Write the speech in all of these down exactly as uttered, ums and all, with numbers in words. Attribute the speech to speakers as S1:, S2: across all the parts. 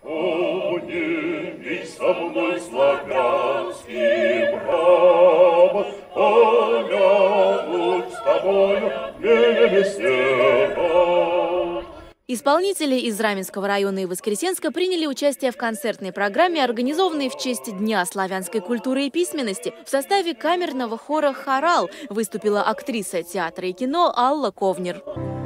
S1: Поднимись со мной, славянский брам, помянуть с тобою вместе.
S2: Исполнители из Раменского района и Воскресенска приняли участие в концертной программе, организованной в честь Дня славянской культуры и письменности. В составе камерного хора «Хорал» выступила актриса театра и кино Алла Ковнер.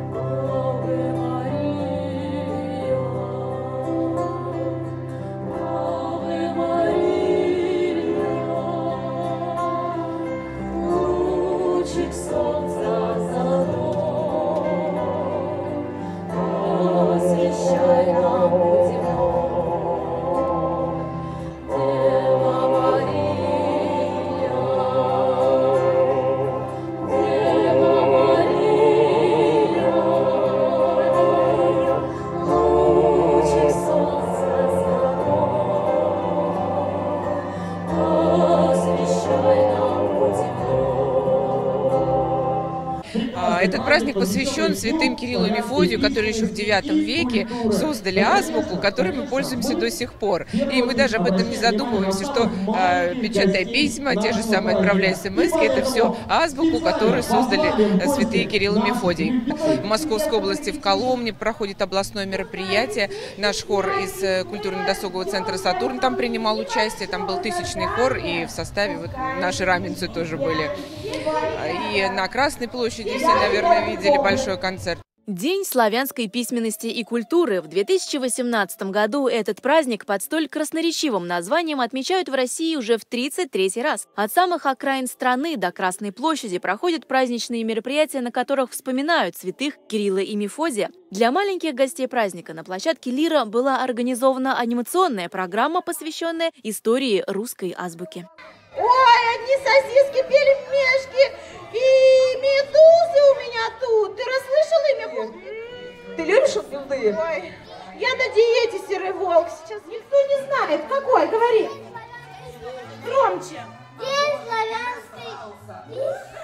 S3: Этот праздник посвящен святым Кириллу и Мефодию, которые еще в девятом веке создали азбуку, которой мы пользуемся до сих пор. И мы даже об этом не задумываемся, что э, печатая письма, те же самые отправляя смс, это все азбуку, которую создали святые Кирилл и Мефодий. В Московской области, в Коломне, проходит областное мероприятие. Наш хор из культурно-досугового центра «Сатурн» там принимал участие, там был тысячный хор, и в составе вот наши раменцы тоже были. И на Красной площади все, наверное, видели большой концерт.
S2: День славянской письменности и культуры. В две тысячи восемнадцатом году этот праздник под столь красноречивым названием отмечают в России уже в тридцать третий раз. От самых окраин страны до Красной площади проходят праздничные мероприятия, на которых вспоминают святых Кирилла и Мефодия. Для маленьких гостей праздника на площадке «Лира» была организована анимационная программа, посвященная истории русской азбуки.
S4: Ой, одни сосиски, пельмешки и медузы у меня тут. Ты расслышал имя?
S5: Ты любишь медузы?
S4: Ой, я на диете, серый волк. Сейчас никто не знает. Какой? Говори. Громче.
S6: День славянской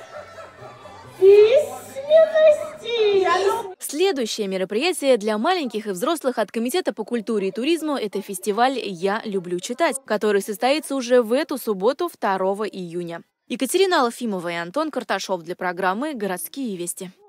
S4: письменности.
S2: Следующее мероприятие для маленьких и взрослых от Комитета по культуре и туризму – это фестиваль «Я люблю читать», который состоится уже в эту субботу, второго июня. Екатерина Алфимова и Антон Карташов для программы «Городские вести».